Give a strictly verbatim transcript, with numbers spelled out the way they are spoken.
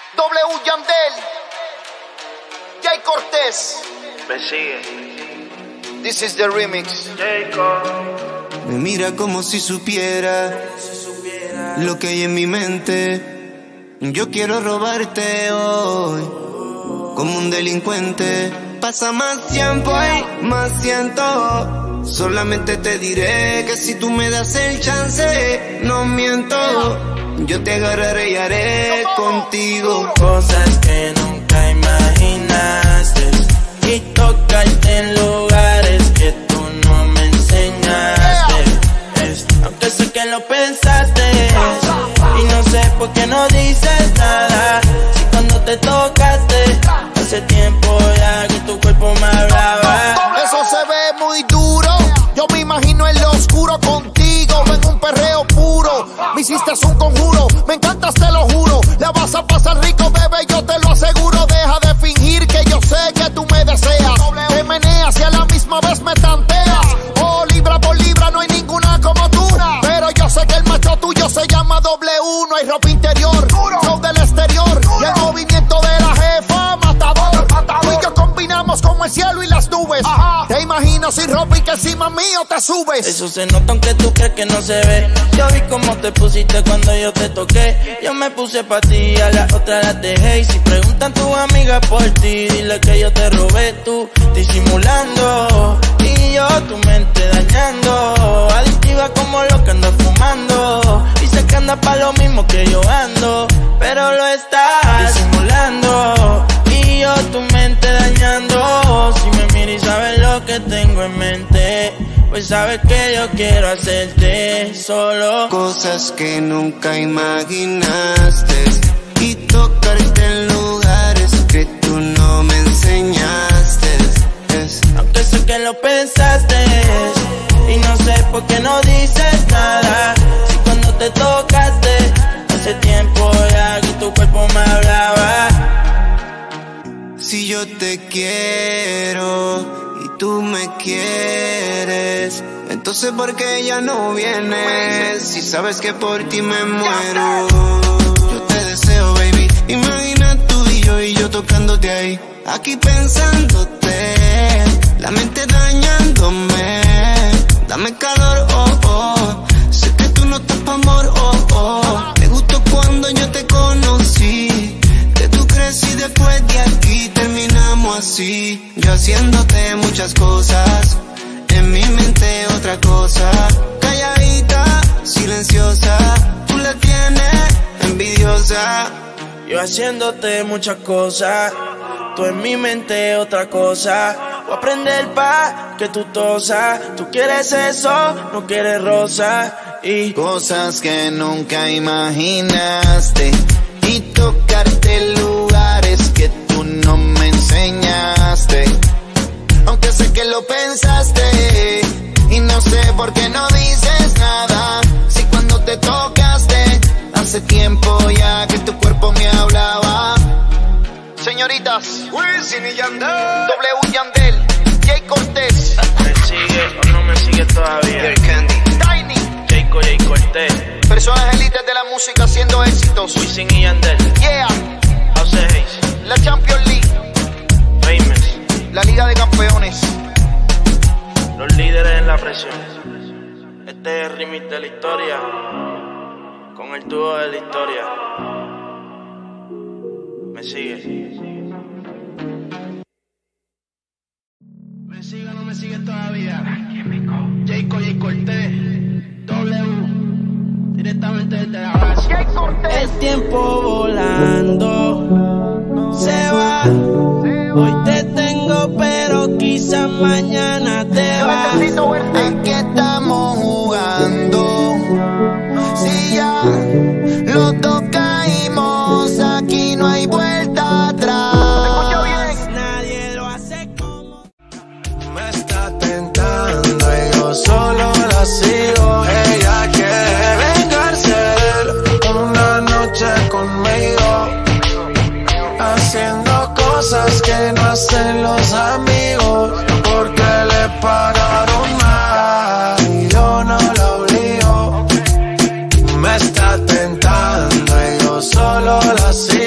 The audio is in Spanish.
W Yandel, Jay Cortez. Me sigue. This is the remix. Jacob. Me mira como si supiera lo que hay en mi mente. Yo quiero robarte hoy como un delincuente. Pasa más tiempo y más siento. Solamente te diré que si tú me das el chance, no miento. Yo te agarraré y haré contigo cosas que nunca imaginaste y tocarte en lugares que tú no me enseñaste. Es, aunque sé que lo pensaste y no sé por qué no dices nada. Si cuando te tocaste hace tiempo ya que tu cuerpo me hablaba. Eso se ve muy duro. Yo me imagino en lo oscuro contigo, en un perreo puro. Me hiciste un conjuro, me encantas, te lo juro. La vas a pasar rico, bebé, yo te lo aseguro. Deja de fingir que yo sé que tú me deseas. Te meneas y a la misma vez me tanteas. Oh, libra por libra, no hay ninguna como tú. Pero yo sé que el macho tuyo se llama W. No hay ropa interior, flow del exterior y el movimiento de la jefa, matador. Tú y yo combinamos como el cielo y las nubes. Te imagino sin ropa y que encima mío te subes. Eso se nota aunque tú crees que no se ve. Yo vi cómo te pusiste cuando yo te toqué. Yo me puse pa' ti, a la otra las dejé. Y si preguntan tus amigas por ti, dile que yo te robé, tú disimulando. Y yo tu mente dañando. Adictiva como lo que ando fumando. Dice que anda pa' lo mismo que yo ando, pero lo estás disimulando. Y yo tu mente dañando. Si me miras y sabes lo que tengo en mente, pues sabes que yo quiero hacerte solo cosas que nunca imaginaste y tocarte en lugares que tú no me enseñaste. Es, aunque sé que lo pensaste y no sé por qué no dices nada. Si cuando te tocaste hace tiempo ya que tu cuerpo me hablaba. Si yo te quiero y tú me quieres, entonces ¿por qué ya no vienes? Si sabes que por ti me muero. Yo te deseo, baby. Imagina tú y yo y yo tocándote ahí, aquí pensándote, la mente dañándome. Dame calor, oh, oh. Sé que tú no estás pa' amor, oh, oh. Me gustó cuando yo te conocí. Que tú crees y después de aquí terminamos así. Yo haciéndote muchas cosas, en mi mente otra cosa. Calladita, silenciosa, tú la tienes envidiosa. Yo haciéndote muchas cosas, tú en mi mente otra cosa. Voy a aprender pa' que tú tosas. Tú quieres eso, no quieres rosa. Y cosas que nunca imaginaste y tocarte en lugares que tú no me enseñaste. Aunque sé que lo pensaste y no sé por qué no dices nada. Si cuando te tocaste hace tiempo ya que tu cuerpo me hablaba. Señoritas, Wisin y Yandel, W Yandel, Jay Cortez. ¿Me sigue o no me sigue todavía? Tiny, Jacob, Jay Cortez. personas élites de la música haciendo éxitos. Wisin y Yandel. Yeah, House Hayes. la Champions League, Famous. la Liga de Campeones. Los líderes en la presión. Este es el remix de la historia, con el dúo de la historia. Me sigue. Me sigue o no me sigue todavía. Jacob, Jay Cortez. W. Directamente desde la base. Jay Cortez. el tiempo volando se va. Hoy te tengo pero quizás mañana te vas. Aquí estamos jugando, si ya los dos caímos, aquí no hay vuelta atrás. Nadie lo hace como Me está tentando y yo solo la sigo. Ella quiere vengarse una noche conmigo, haciendo cosas que no hacen los amigos, porque le pagaron más y yo no la obligo. Me está tentando y yo solo la sigo.